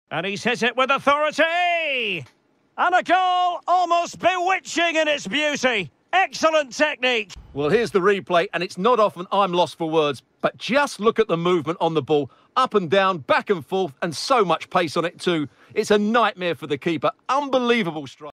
And he's hit it with authority! And a goal almost bewitching in its beauty. Excellent technique. Well, here's the replay, and it's not often I'm lost for words, but just look at the movement on the ball. Up and down, back and forth, and so much pace on it too. It's a nightmare for the keeper. Unbelievable strike.